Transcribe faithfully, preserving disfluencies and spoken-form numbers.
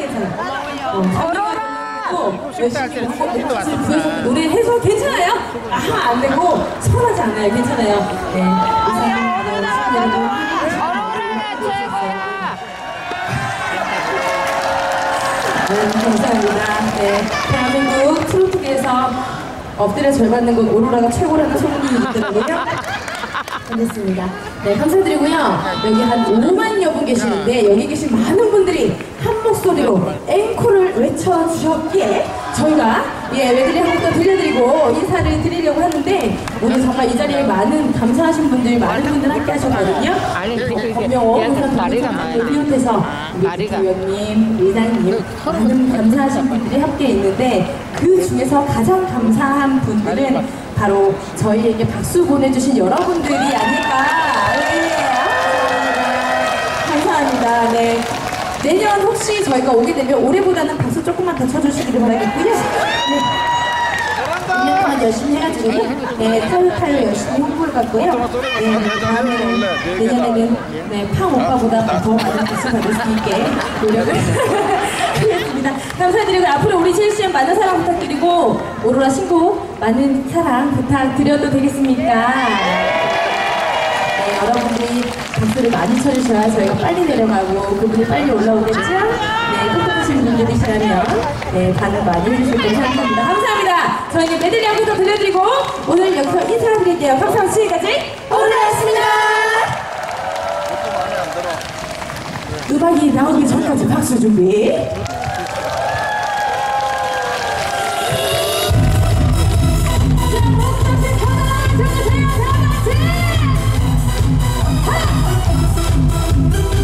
열심히 구해서 노래해서 괜찮아요? 아하 안 되고 서운하지 않아요. 괜찮아요. 네. 네, 감사합니다. 네, 대한민국 트로트계에서 엎드려 절 받는 곳 오로라가 최고라는 소문이 있더라고요. 알겠습니다. 네, 감사드리고요. 여기 한 오만여 분 계시는데 여기 계신 많은 분들이 한 목소리로 앵콜을 외쳐주셨기에 저희가 예, 메들리 한 곡 더 들려드리고 인사를 드리려고 하는데 오늘 정말 이 자리에 많은 감사하신 분들, 많은 분들 함께 하셨거든요. 권명호 의원님을 비롯해서 우리 부위원님, 의장님 많은 감사하신 분들이 함께 있는데 그 중에서 가장 감사한 분들은 바로 저희에게 박수 보내주신 여러분들이 아닐까. 네. 감사합니다. 네. 내년 혹시 저희가 오게 되면 올해보다는 박수 조금만 더 쳐주시기를 바라겠고요. 네. 일 년 동안 열심히 해가지고 네, 타요타요 열심히 홍보를 받고요. 네, 다음에는 내년에는 네, 팡 오빠보다 더 많은 박수 받을 수 있게 노력을 하겠습니다. 감사드리고 앞으로 우리 제이씨엠 많은 사랑 부탁드리고 오로라 신곡 많은 사랑 부탁드려도 되겠습니까? 네, 여러분들이 박수를 많이 쳐주셔야 저희가 빨리 내려가고 그분이 빨리 올라오겠죠? 네, 똑똑하신 분들이시라면 네, 반응 많이 해주실 거라고 생각합니다. 감사합니다. 저희는 메들리 한 번 더 들려드리고 오늘 여기서 인사드릴게요. 감사합니다. 지금까지 오로라였습니다. 음악이 나오기 전까지 박수 준비. 다 같이!